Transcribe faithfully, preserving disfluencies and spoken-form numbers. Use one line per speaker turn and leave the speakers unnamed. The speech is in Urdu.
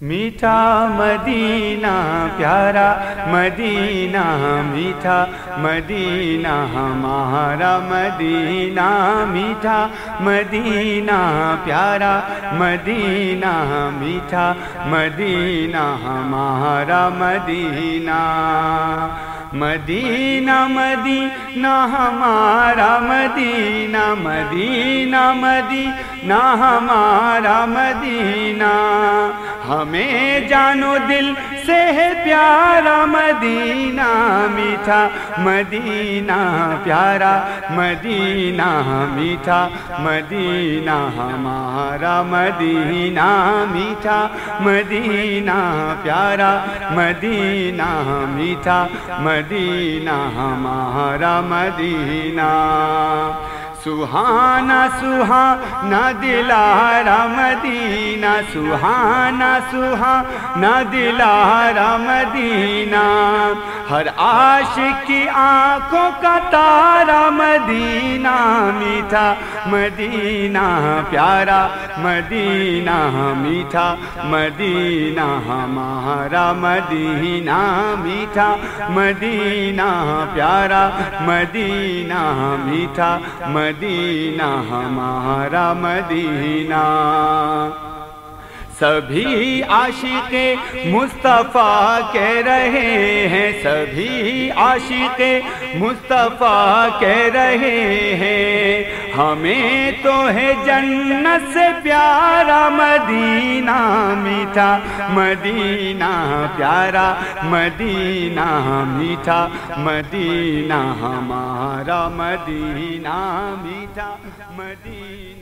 میٹھا مدینہ پیارا مدینہ، میٹھا مدینہ ہمارا مدینہ، میٹھا مدینہ پیارا مدینہ، میٹھا مدینہ ہمارا مدینہ۔ مدینہ مدینہ ہمارا مدینہ، مدینہ مدینہ ہمارا مدینہ، ہمیں جانو دل سے ہے پیارا مدینہ، میٹھا مدینہ پیارا مدینہ، میٹھا مدینہ ہمارا مدینہ، میٹھا مدینہ پیارا مدینہ، میٹھا مدینہ ہمارا مدینہ۔ سہانا سہانا دلارا مدینہ، سہانا سہانا دلارا مدینہ، ہر عاشق کی آنکھوں کا تارا مدینہ، میٹھا مدینہ پیارا مدینہ، میٹھا مدینہ ہمارا مدینہ، میٹھا مدینہ پیارا مدینہ، میٹھا مدینہ ہمارا مدینہ۔ سبھی عاشق مصطفیٰ کہہ رہے ہیں، سبھی عاشق مصطفیٰ کہہ رہے ہیں، ہمیں تو ہے جنت سے پیارا مدینہ، میٹھا مدینہ پیارا مدینہ، میٹھا مدینہ ہمارا مدینہ، میٹھا مدینہ۔